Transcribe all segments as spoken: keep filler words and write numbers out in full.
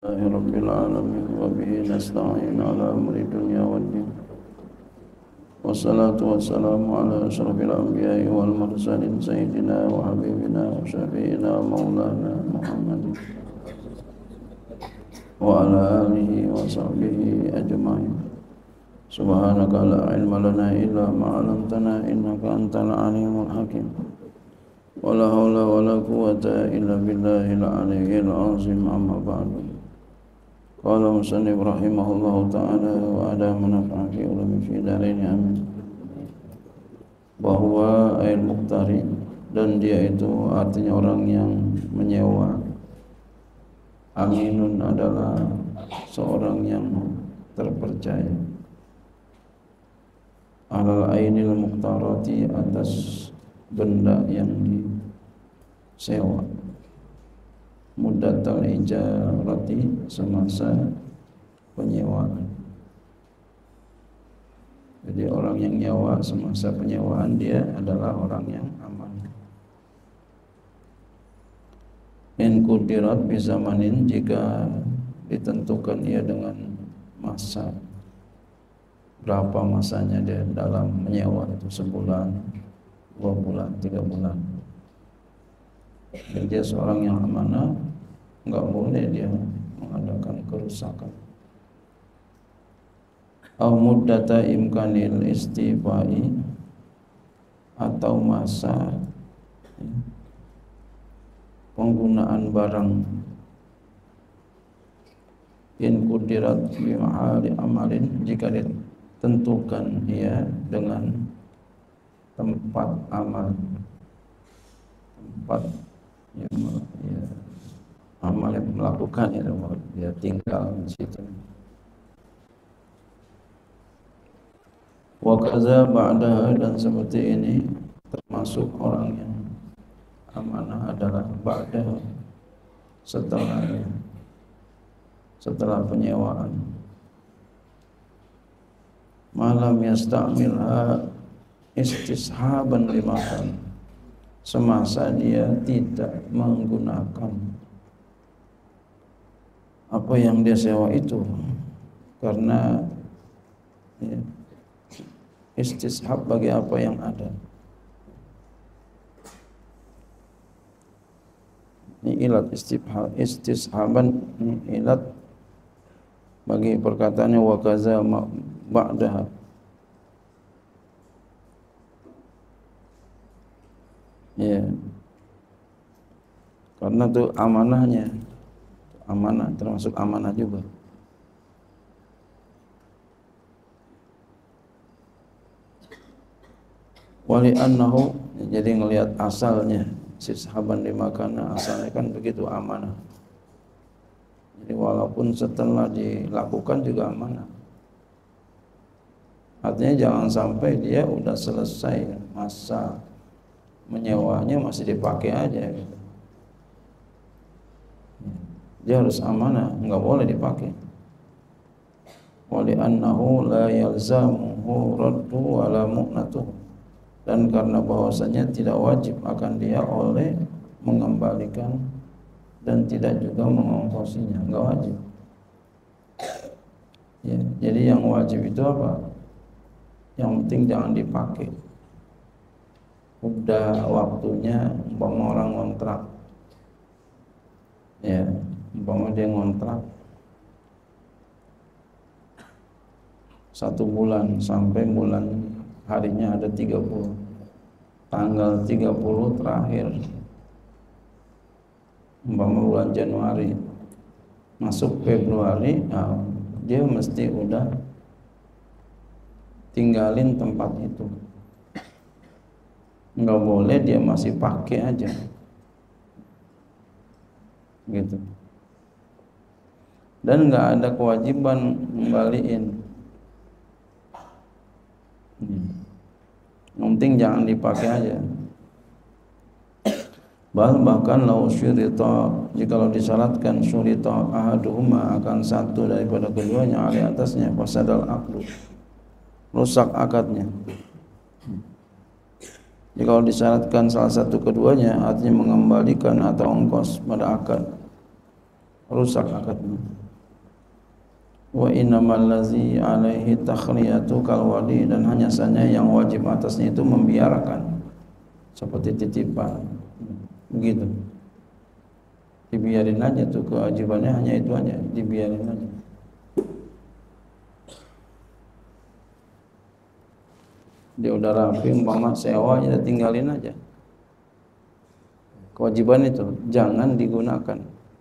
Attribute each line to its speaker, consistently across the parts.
Speaker 1: Rabbil alamin wa bihi nasta'in ala amri dunya waddin. Wassalatu wassalamu ala asyrafil anbiya'i wal mursalin sayyidina wa habibina wa syafi'ina maulana Muhammadin wa ala alihi wa sahbihi ajma'in. Subhanaka la ilma lana illa ma 'allamtana innaka antal alimul hakim. Wala haula wala quwwata illa billahil aliyyil azim. Amma ba'du. Qala musannif rahimahullahu ta'ala wa adamana fi ulumi fi darain amin. Bahwa ayat muqtari, dan dia itu artinya orang yang menyewa. Aminun adalah seorang yang terpercaya. Alal ainil muqtarati, atas benda yang disewa. Muddatal ijarati, semasa penyewaan. Jadi orang yang nyewa semasa penyewaan, dia adalah orang yang aman. In kudirat bizamanin, jika ditentukan ia dengan masa. Berapa masanya dia dalam menyewa itu, sebulan, dua bulan, tiga bulan. Dan dia seorang yang amanah, enggak boleh dia mengadakan kerusakan. Au muddata imkanil istifai, atau masa penggunaan barang. In kudirat bi mahali amalin, jika ditentukan ia dengan tempat amal, tempat ya, ya, amal yang melakukan ya, dia tinggal di situ. Wa kaza ba'daha, dan seperti ini termasuk orang yang amanah adalah ba'daha, setelahnya, setelah penyewaan. Malam yasta'milha istishaban limakan, semasa dia tidak menggunakan apa yang dia sewa itu karena ya, istishab bagi apa yang ada. Ini ilat istishab, istishaban ini ilat bagi perkataannya wa kaza ba'daha. Ya, karena itu amanahnya, amanah termasuk amanah juga. Wali annahu, jadi ngelihat asalnya, sishaban dimakana, asalnya kan begitu, amanah. Jadi walaupun setelah dilakukan juga amanah. Artinya jangan sampai dia udah selesai masa menyewanya masih dipakai aja gitu. Dia harus amanah, enggak boleh dipakai. Wali annahu la yalzamuhu raddu wala mu'natuhu, dan karena bahwasanya tidak wajib akan dia oleh mengembalikan dan tidak juga mengongkosinya, enggak wajib. Ya, jadi yang wajib itu apa? Yang penting jangan dipakai. Udah waktunya, umpama orang ngontrak, ya, umpama dia ngontrak satu bulan sampai bulan harinya ada tiga puluh, tanggal tiga puluh terakhir, umpama bulan Januari masuk Februari, nah, dia mesti udah tinggalin tempat itu. Enggak boleh dia masih pakai aja gitu, dan enggak ada kewajiban ngembaliin. Yang penting jangan dipakai aja. Bah, bahkan lau syurita, jikalau disyaratkan syurita ahaduhuma, akan satu daripada keduanya, ali atasnya, fasadal aqdu, rusak akadnya. Jadi kalau disyaratkan salah satu keduanya, artinya mengembalikan atau ongkos pada akad, rusak akadnya. Wa innamal ladzi alaihi takhliyatu kal wali, dan hanya saja yang wajib atasnya itu membiarkan seperti titipan begitu. Dibiarin aja tuh, kewajibannya hanya itu aja, dibiarin aja. Dia udah rapi, umpama sewa aja, tinggalin aja. Kewajiban itu jangan digunakan.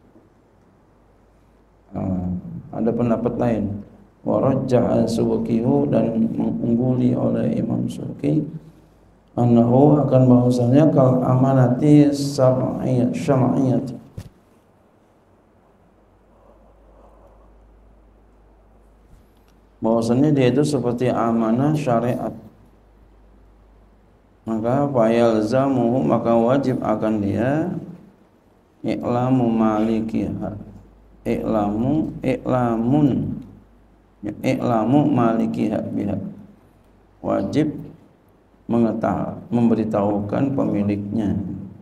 Speaker 1: Nah, ada pendapat lain, warajja'a Subkihu, dan mengungguli oleh Imam Subki, annahu akan bahwasanya kal amanati syar'iyyah syar'iyyah, bahwasanya dia itu seperti amanah syariat. Maka fayalzamuhu, maka wajib akan dia i'lamu malikiha, i'lamu i'lamun i'lamu malikiha biha, wajib mengetahui, memberitahukan pemiliknya,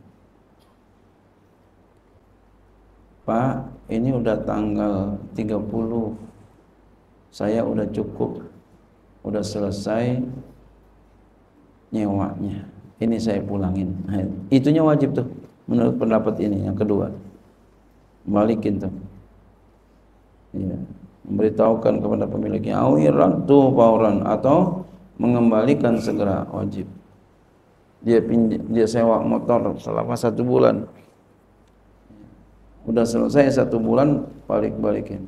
Speaker 1: Pak, ini udah tanggal tiga puluh, saya udah cukup, udah selesai nyewanya, ini saya pulangin. Nah, itunya wajib tuh menurut pendapat ini. Yang kedua, balikin tuh, ya, memberitahukan kepada pemiliknya, awiran tuh fauran, atau mengembalikan segera, wajib. Dia pinj- dia sewa motor selama satu bulan, udah selesai satu bulan, balik-balikin.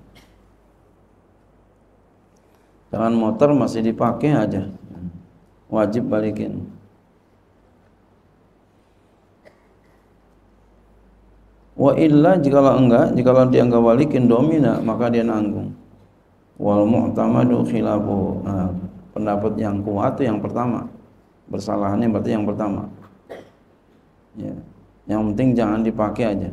Speaker 1: Jangan motor masih dipakai aja, wajib balikin. Wa illa, jikalau enggak, jikalau dia enggak balikin, domina, maka dia nanggung. Wal mu'tamadu khilafu. Nah, pendapat yang kuat itu yang pertama, bersalahannya berarti yang pertama. Ya, yang penting jangan dipakai aja.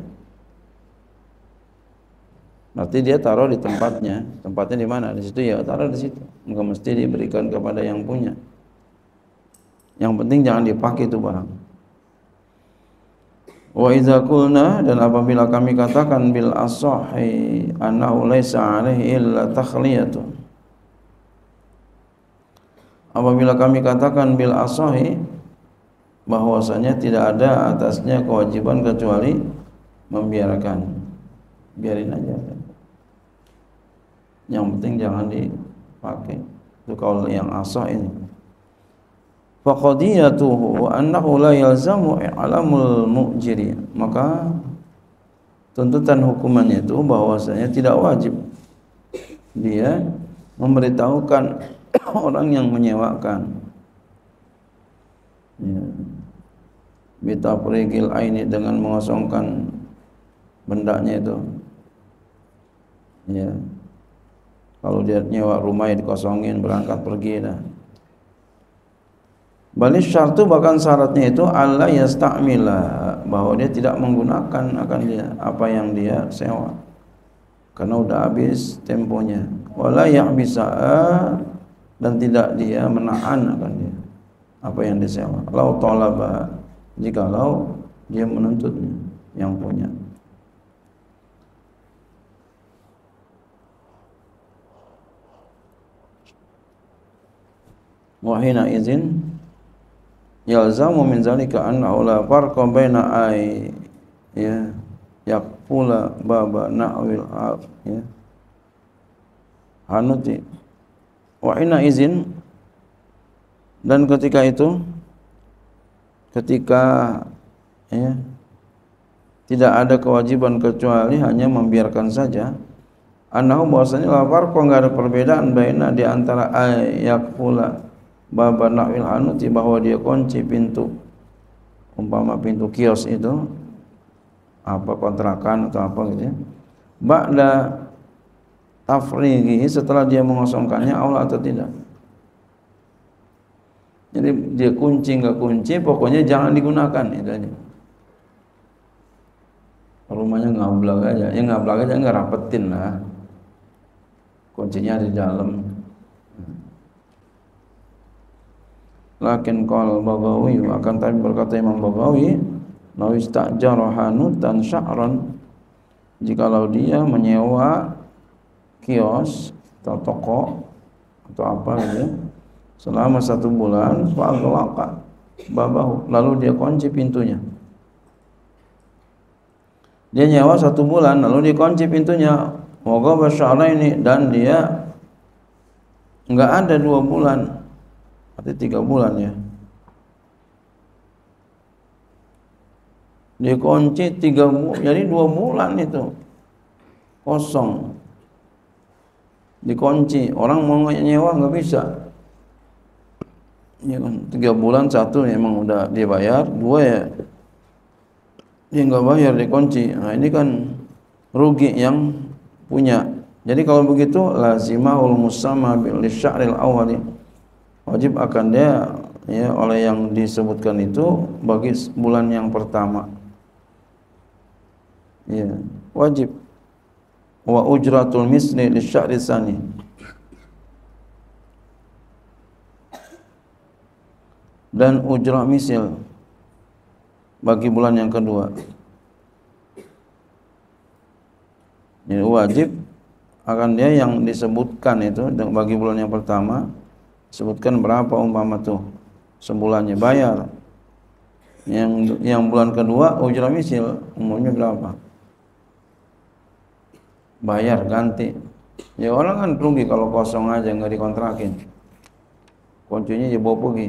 Speaker 1: Berarti dia taruh di tempatnya, tempatnya di mana? Di situ ya, taruh di situ. Enggak mesti diberikan kepada yang punya. Yang penting jangan dipakai itu barang. Wa idza qulna, dan apabila kami katakan bil asahi annahu laisa alaihi illa takhliyatun, apabila kami katakan bil asahi, bahwasanya tidak ada atasnya kewajiban kecuali membiarkan, biarin aja, yang penting jangan dipakai. Itu kaul yang asah ini. Faqadiyatuhu annahu la yalzamu i'lamul mu'jiri, maka tuntutan hukumannya itu bahwasanya tidak wajib dia memberitahukan orang yang menyewakan, ya, bitafrigil aini, dengan mengosongkan bendanya itu, ya. Kalau dia nyewa rumahnya dikosongin, berangkat pergi dah. Balik syartu, bahkan syaratnya itu alla yasta'mila, bahwa dia tidak menggunakan akan dia apa yang dia sewa, karena udah habis temponya. Wala yahbisa, dan tidak dia menahan akan dia apa yang disewa. Lau talaba, jikalau dia menuntutnya, yang punya. Wahina izin yalzamu min zalika anna la farqa baina ay ya yaqula baba na'wil ya hanuti wa ina izin, dan ketika itu, ketika ya tidak ada kewajiban kecuali hanya membiarkan saja, annahu, bahwasanya la farqa, enggak ada perbedaan baina di antara ay yaqula baba na'wil hanuti, bahwa dia kunci pintu, umpama pintu kios itu, apa kontrakan atau apa gitu ya, ba'da tafrighi, setelah dia mengosongkannya, Allah atau tidak. Jadi dia kunci enggak kunci, pokoknya jangan digunakan, itu aja. Rumahnya ngablak aja, ya ngablak aja, enggak rapetin lah, kuncinya di dalam. Lakin qala Baghawi, akan tapi berkata Imam Baghawi, law istajara hanutan sya'ran, jikalau dia menyewa kios atau toko atau apa gitu selama satu bulan, fa'aghlaqa babahu, lalu dia kunci pintunya. Dia nyewa satu bulan lalu dikunci pintunya, waghaba syahraini, dan dia enggak ada dua bulan, berarti tiga bulan ya. Dikunci tiga bulan, jadi dua bulan itu kosong, dikunci. Orang mau nyewa nggak bisa, ya kan? Tiga bulan, satu emang udah dia bayar, dua ya dia nggak bayar, dikunci. Nah ini kan rugi yang punya. Jadi kalau begitu lazimahul musamma bil sya'ril awwali, wajib akan dia ya oleh yang disebutkan itu bagi bulan yang pertama. Ya, wajib. Wa ujratul misli li sya'ri tsani, dan ujrah misil bagi bulan yang kedua. Jadi wajib akan dia yang disebutkan itu bagi bulan yang pertama, sebutkan berapa umpama tuh sebulannya, bayar. Yang yang bulan kedua ujrah misil umumnya berapa, bayar ganti. Ya orang kan rugi kalau kosong aja nggak dikontrakin, kuncinya dibawa pergi.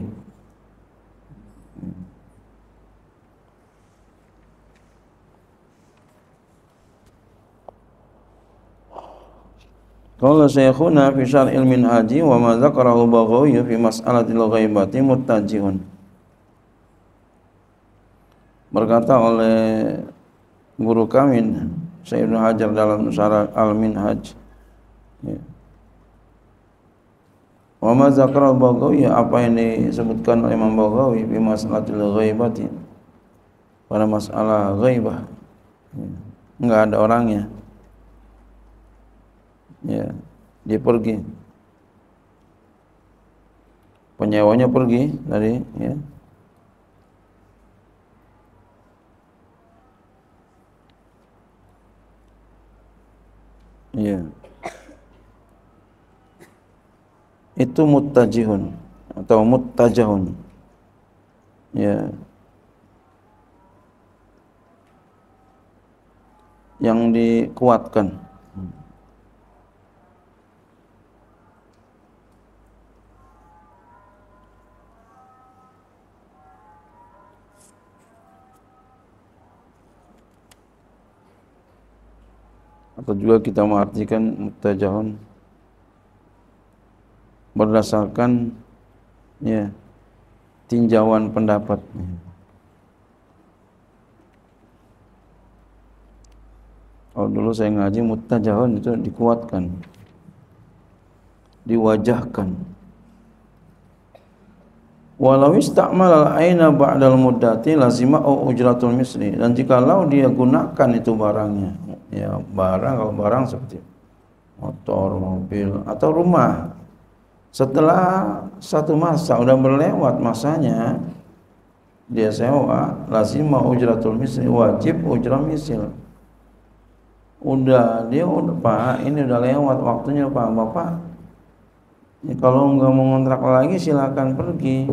Speaker 1: Qala syekhuna fi syar'il minhaji wa ma dzakarahu Baghawi fi mas'alatil ghaibati muttajihun. Berkata oleh guru kami Syekh Ibnu Hajar dalam Syarah Al-Minhaj, ya. Wa ma dzakarahu Baghawi, apa yang disebutkan oleh Imam Baghawi fi mas'alatil ghaibati, pada masalah ghaibah, ya. Enggak ada orangnya, ya, dia pergi, penyewanya pergi dari, ya, ya, itu muttajihun atau muttajahun, ya, yang dikuatkan. Atau juga kita mengartikan muttajahun berdasarkan, ya, tinjauan pendapat. Kalau dulu saya ngaji muttajahun itu dikuatkan, diwajahkan. Walau istakmal al-aina ba'dal muddati lazima ujratul misli, dan jikalau dia gunakan itu barangnya, ya barang, kalau barang seperti motor, mobil atau rumah, setelah satu masa udah berlewat masanya dia sewa, lazima ujratul misli, wajib ujrah misil. Udah dia udah, Pak, ini udah lewat waktunya Pak, Bapak, ya, kalau nggak mau ngontrak lagi silakan pergi.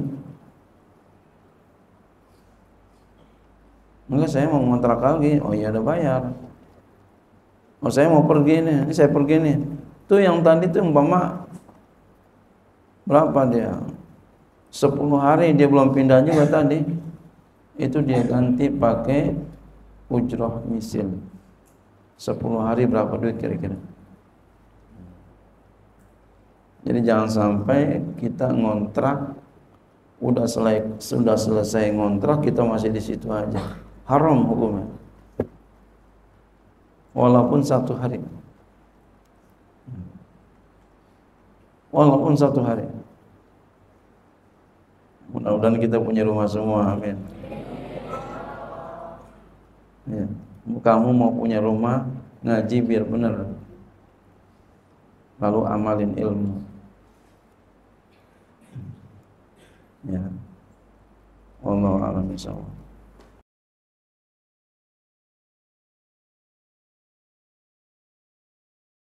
Speaker 1: Enggak, saya mau ngontrak lagi. Oh iya, udah bayar. Oh saya mau pergi nih, ini saya pergi nih. Tuh yang tadi tuh umpama berapa dia? sepuluh hari dia belum pindah juga tadi. Itu dia ganti pakai ujrah misil. sepuluh hari berapa duit kira-kira? Jadi jangan sampai kita ngontrak udah selesai, sudah selesai ngontrak kita masih di situ aja. Haram hukumnya. Walaupun satu hari. Walaupun satu hari. Mudah-mudahan kita punya rumah semua, amin. Ya. Kamu mau punya rumah, ngaji biar benar. Lalu amalin ilmu. Ya. Wallahu a'lam bishawab.